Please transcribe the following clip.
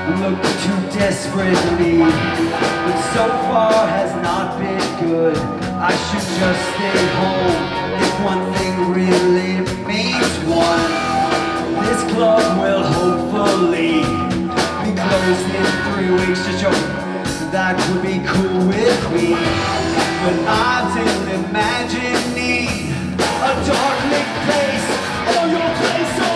look too desperately, but so far has not been good. I should just stay home if one thing really means one. This club will hopefully be closed in 3 weeks. Just joke, that would be cool with me, but I'm still imagining a dark lit place or your place.